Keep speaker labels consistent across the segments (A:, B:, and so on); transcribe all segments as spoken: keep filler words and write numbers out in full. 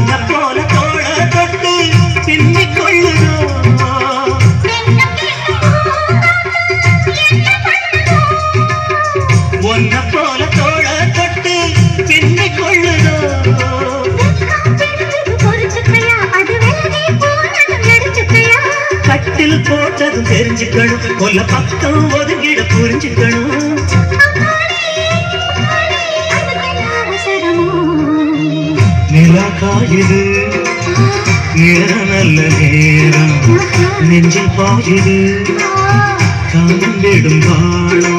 A: ஒன்ன போல தோள தொட்டு பின்னிக் கொள்ளுதோ ஒன்ன போல தோள தொட்டு பின்னிக் கொள்ளுதோ கட்டில் போட்டதும் தெரிஞ்சுக்கணும் கொல்ல பக்கம் ஒதுங்கிட புரிஞ்சுக்கணும் நிலா காயுது நேரம் நல்ல நேரம் நெஞ்சில் பாயுது காலம் விடும் வாழும்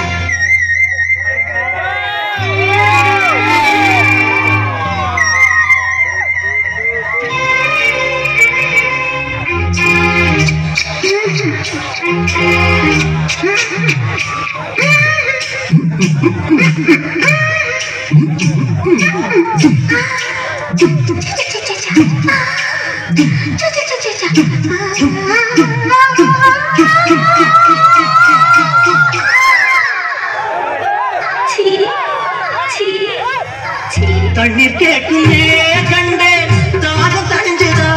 A: தண்ணீர் கேட்குமே கண்டே தாகம் தணிஞ்சுதா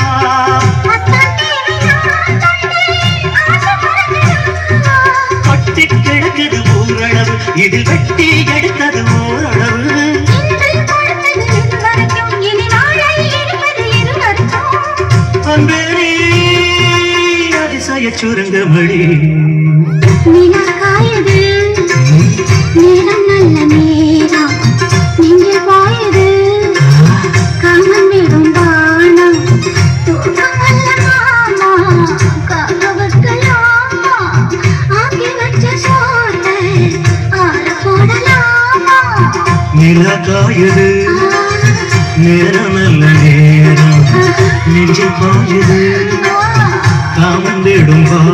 A: கட்டி கிடக்குது ஓரளவு இதில் வெட்டி எடுத்தது ஓரளவு அன்பேரி அதிசய சுருங்கமடி
B: நிலா காயுது நேரம் நல்ல நேரம் நெஞ்சில் பாயுது காமன் விடும் பானம் தூக்கம் அல்ல மாமா காக்க வைக்கலாமா ஆக்கி வச்ச சோத்தை ஆற போடலாமா
A: நிலா காயுது நேரம் நல்ல நேரம் நெஞ்சில் பாயுது காமன் விடும் பானம்